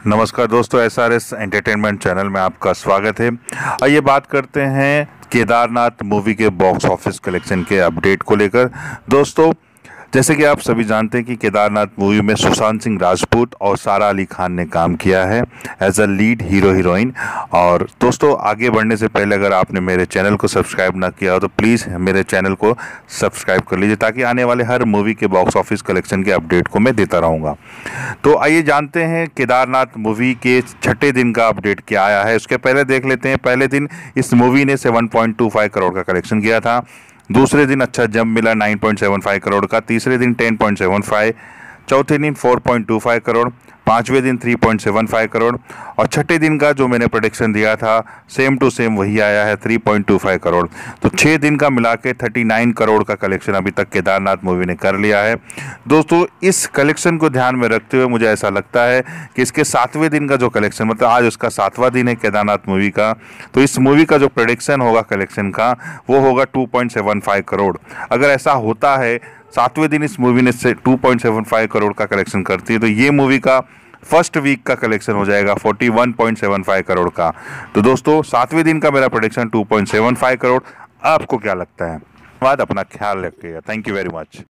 नमस्कार दोस्तों, SRS entertainment channel में आपका स्वागत है। आइए बात करते हैं केदारनाथ मूवी के बॉक्स ऑफिस कलेक्शन के अपडेट को लेकर। दोस्तों, जैसे कि आप सभी जानते हैं कि केदारनाथ मूवी में सुशांत सिंह राजपूत और सारा अली खान ने काम किया है as a lead hero heroine. और दोस्तों, आगे बढ़ने से पहले अगर आपने मेरे चैनल को सब्सक्राइब ना किया हो तो प्लीज़ मेरे चैनल को सब्सक्राइब कर लीजिए, ताकि आने वाले हर मूवी के बॉक्स ऑफिस कलेक्शन के अपडेट को मैं देता रहूँगा। तो आइए जानते हैं केदारनाथ मूवी के छठे दिन का अपडेट क्या आया है। उसके पहले देख लेते हैं, पहले दिन इस मूवी ने 7.25 करोड़ का कलेक्शन किया था। दूसरे दिन अच्छा जंप मिला 9.75 करोड़ का। तीसरे दिन 10.75, चौथे दिन 4.25 करोड़, पाँचवें दिन 3.75 करोड़ और छठे दिन का जो मैंने प्रेडिक्शन दिया था सेम टू सेम वही आया है 3.25 करोड़। तो 6 दिन का मिला के 39 करोड़ का कलेक्शन अभी तक केदारनाथ मूवी ने कर लिया है। दोस्तों, इस कलेक्शन को ध्यान में रखते हुए मुझे ऐसा लगता है कि इसके 7वें दिन का जो कलेक्शन, मतलब आज उसका 7वां दिन है केदारनाथ मूवी का, तो इस मूवी का जो प्रेडिक्शन होगा कलेक्शन का वो होगा 2.75 करोड़। अगर ऐसा होता है 7वें दिन इस मूवी ने 2.75 करोड़ का कलेक्शन करती है तो ये मूवी का फर्स्ट वीक का कलेक्शन हो जाएगा 41.75 करोड़ का। तो दोस्तों, 7वें दिन का मेरा प्रेडिक्शन 2.75 करोड़। आपको क्या लगता है? बाद अपना ख्याल रखिएगा। Thank you very much.